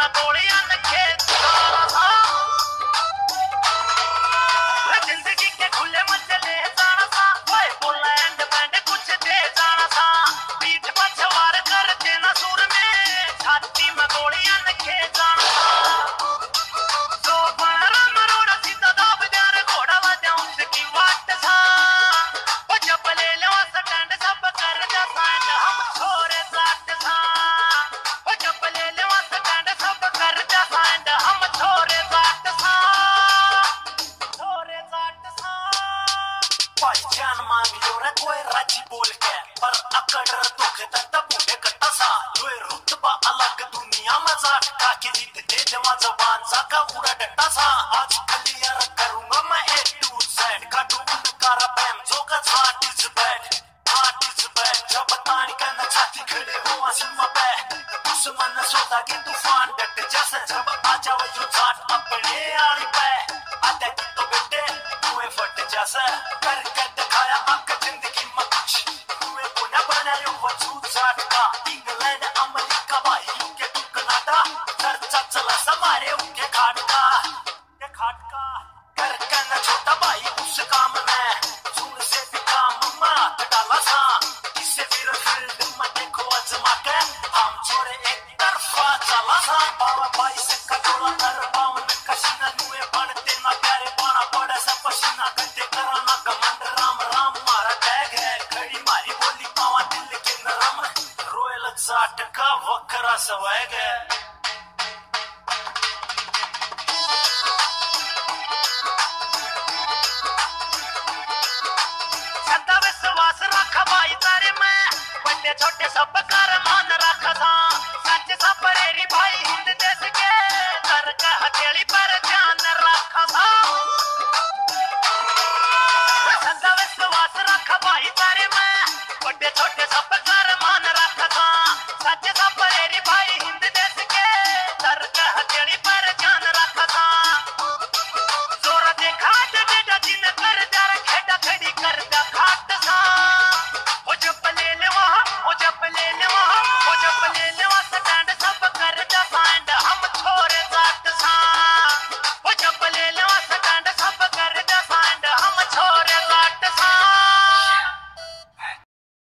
गोलियां नखे सारा सा जिंदगी के खुले मचले जाना सा ओए बोला एंड बैंड कुछ दे जाना सा पीठ पर सवार कर देना सुर में छाती में गोलियां नखे जाना सा तो बड़ा मरोड़ा सीधा दाब दे घोड़ा वाजा उसकी वाट सा ओ जब ले लो स्टैंड सब कर जा साइंड हम छोरे जाट सा ओ जब ले लो स्टैंड सब कर जा साइंड हम छोरे जाट सा छोरे जाट सा पहचान मांग लो रे कोई राजी बोल के पर अकड़ दुख तब बूढ़े कट्टा सा ये रुतबा अलग दुनिया में जाट का के जीत दे जमा जबान सा का उड़ा डट्टा सा आज क्लियर करूंगा मैं A to Z का डूब कर बैम जो का हार्ट इज बैड जब तानी करना छाती खड़े हो आसमा पे दुश्मन सोता कि तूफान डट जैसे जब आ जाओ यो जाट अपने आली पे आते की तो बेटे हुए फट जैसे करके दिखाया अंक जिंदगी में कुछ हुए को न बनायो वजूद जाट का इंग्लैंड अमेरिका भाई के तू कनाडा चर्चा चला समारे उनके खाट का करके न छोटा भाई उस काम में सुन से भी काम मात डाला सा इससे फिर फील्ड में देखो आजमा के हम छोड़े एक तरफा चला सा बाबा भाई से कटोला कर बावन कशीना नुए बनते ना प्यारे पाना पड़े सब पसीना गड्ढे कराना घमंड राम राम मारा टैग है खड़ी मारी बोली पावा दिल के नरम रोयल जाट का वखरा सवैग है विश्वास रखा भाई तारे में बड़े छोटे सब कर मान रखा था सच सब रेरी भाई हिंद देश के कर का हथेली पर ध्यान रखा था सदा विश्वास रखा भाई तारे में बड़े छोटे सब कर मान